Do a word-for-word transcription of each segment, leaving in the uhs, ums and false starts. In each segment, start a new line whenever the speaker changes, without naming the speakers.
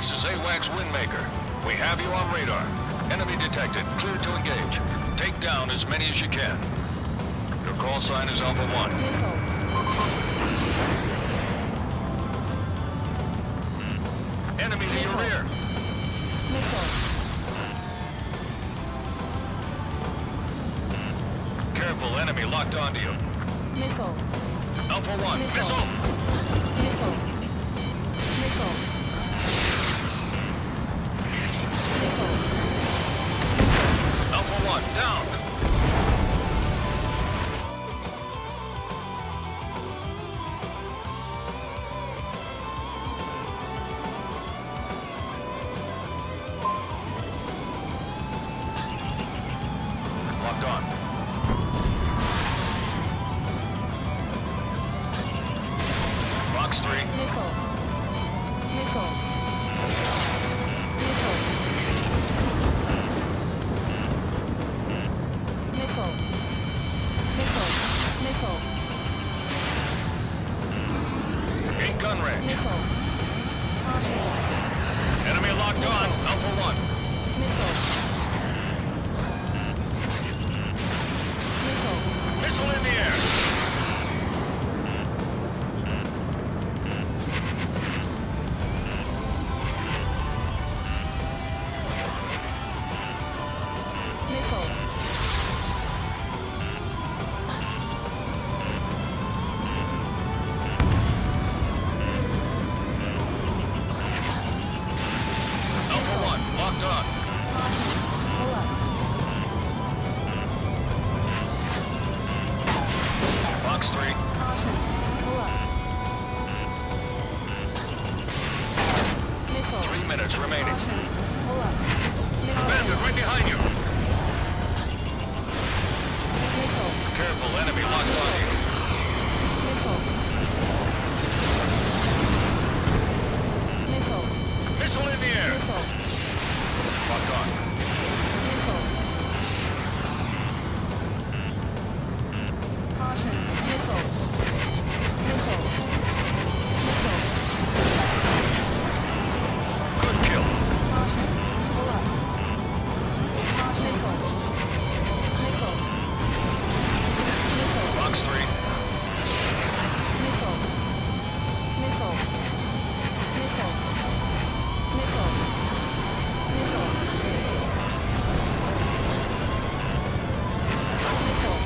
This is AWACS Windmaker. We have you on radar. Enemy detected. Clear to engage. Take down as many as you can. Your call sign is Alpha one. Enemy to your rear. Careful, enemy locked onto you.
Missile.
Alpha one, missile.
Missile. Missile. Missile.
Alpha one, down. Locked on. Box three.
Missile. Missile. Missile. Missile. Missile. Missile.
In gun range.
Missile. Caution.
Enemy locked on. Alpha one.
Missile. Missile.
Missile in the air.
Missile.
Alpha one, locked on.
Pull up.
Box three.
Caution. Pull up. Missile.
Three minutes remaining.
Caution. Pull up. Missile.
Bandit right behind you.
Missile.
Careful, enemy locked on you.
Missile. Missile.
Missile in the air.
Missile.
Locked on.
Missile. Caution. Missile. Missile. Missile.
Good kill.
Caution. Pull up. Missile. Missile. Missile.
Box three.
Missile. Missile. Missile. Missile. Missile. Missile.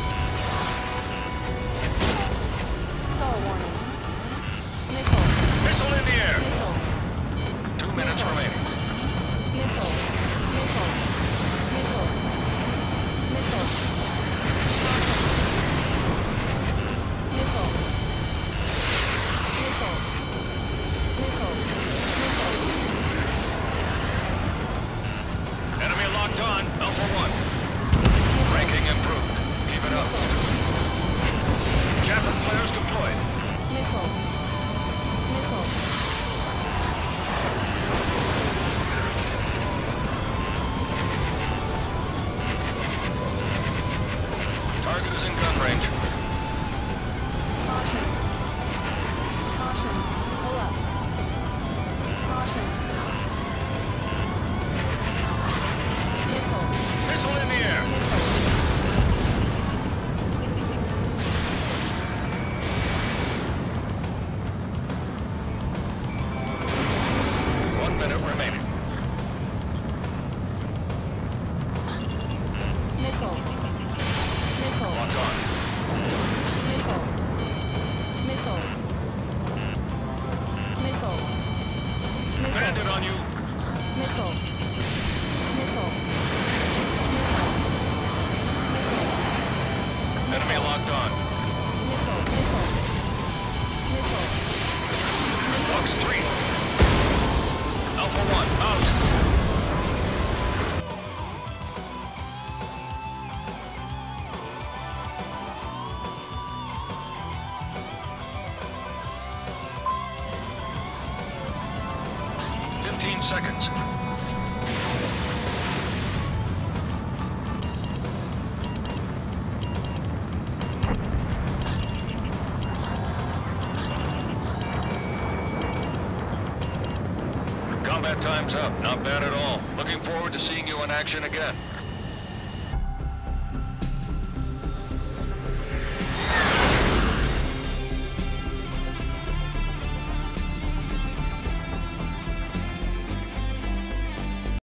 Stall warning. Missile.
Missile in the air.
Missile.
Two minutes remaining.
Missile. Missile. Missile. Missile. Missile. Missile. Missile. Missile.
Enemy locked on. Alpha one. Ranking improved. Keep it up. Chaffin flares deployed.
Missile. Missile.
Target is in gun range.
Caution. Caution. Pull up. Caution. Missile.
Missile in the air.
Missile.
One minute remaining.
Missile. Missile.
Locked on.
Missile. Missile. Missile.
Bandit on you.
Missile. Missile.
Enemy locked on.
Missile. Missile. Missile.
Box three. Alpha one, out. Fifteen seconds. Combat time's up. Not bad at all. Looking forward to seeing you in action again.